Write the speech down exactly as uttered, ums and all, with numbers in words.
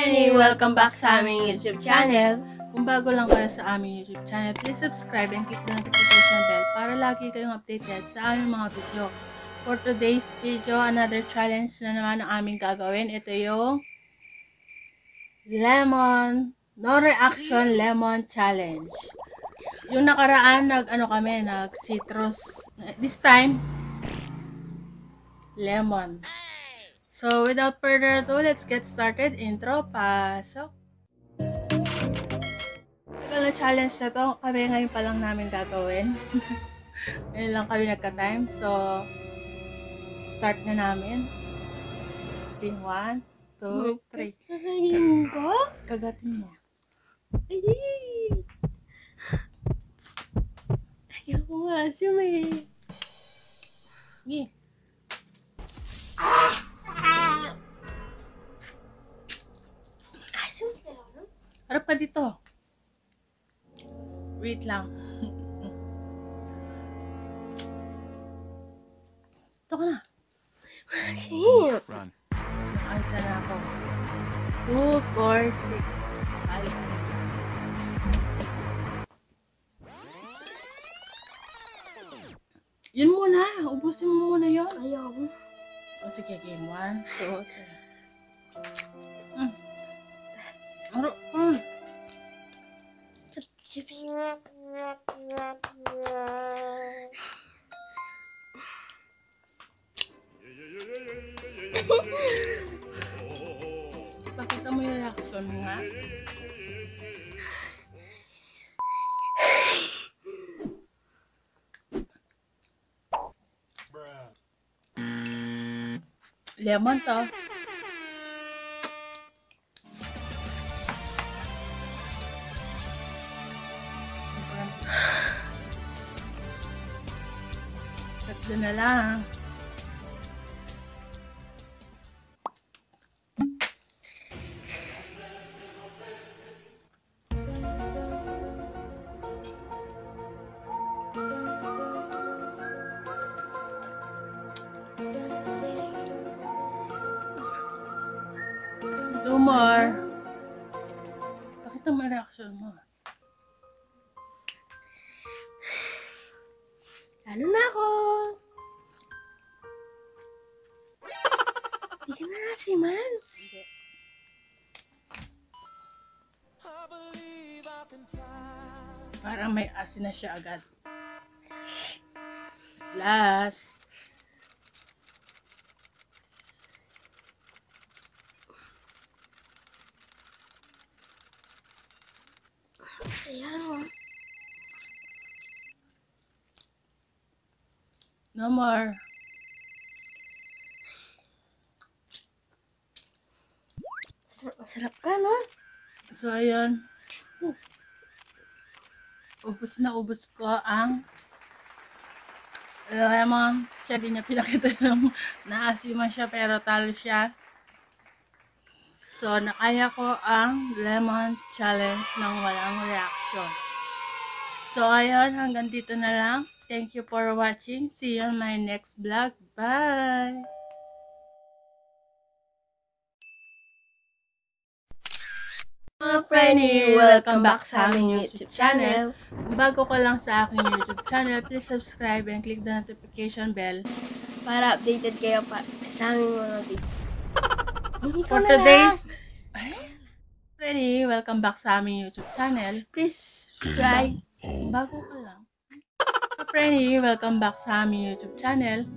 Frenny! Welcome back sa aming YouTube channel. Kung bago lang kayo sa aming YouTube channel, please subscribe and click the notification bell para lagi kayong updated sa aming mga video. For today's video, another challenge na naman ang aming gagawin. Ito yung lemon, no reaction lemon challenge. Yung nakaraan, nag ano kami, nag citrus. This time, lemon. So, without further ado, let's get started. Intro, pasok. Tagal na challenge na to. Kami ngayon pa lang namin gagawin. Ngayon lang kami nagka-time. So, start na namin. Okay, one, two, three. Kagatin ko? Kagatin mo. Ay! Ayaw ko nga, sumi. Sige. Harap pa dito. Wait lang. Ito ka na. Shit. Run. Nakaisa na ako. two, four, six. Balik ka na. Yun muna. Ubusin mo muna yun. Ayaw ko. O sige, game one, two, three. Mm. Aro, mm. Pakita mo yung reaction mo nga. Lemon to. Tatlo na lang. Two more. Pakita mo yung reaction mo. Lalo na ako. Hindi ka na nasiman. Hindi. Parang may asin na siya agad. Last. Ayan o. No more. Masarap, masarap ka, no? So, ayun. Ubus na ubus ko ang lemon. Siya din niya pinakita ng naasiman siya pero talo siya. So, nakaya ko ang lemon challenge ng walang reaction. So, ayun. Hanggang dito na lang. Thank you for watching. See you on my next vlog. Bye! Mga Frenny! Welcome back sa aming YouTube channel. Kung bago ka lang sa aking YouTube channel, please subscribe and click the notification bell. Para updated kayo pa sa aming mga video. Hindi ko For na today's... lang. Ay? Frenny, welcome back sa aming YouTube channel. Please subscribe. Bago ka lang. Frenny, welcome back sa aming YouTube channel.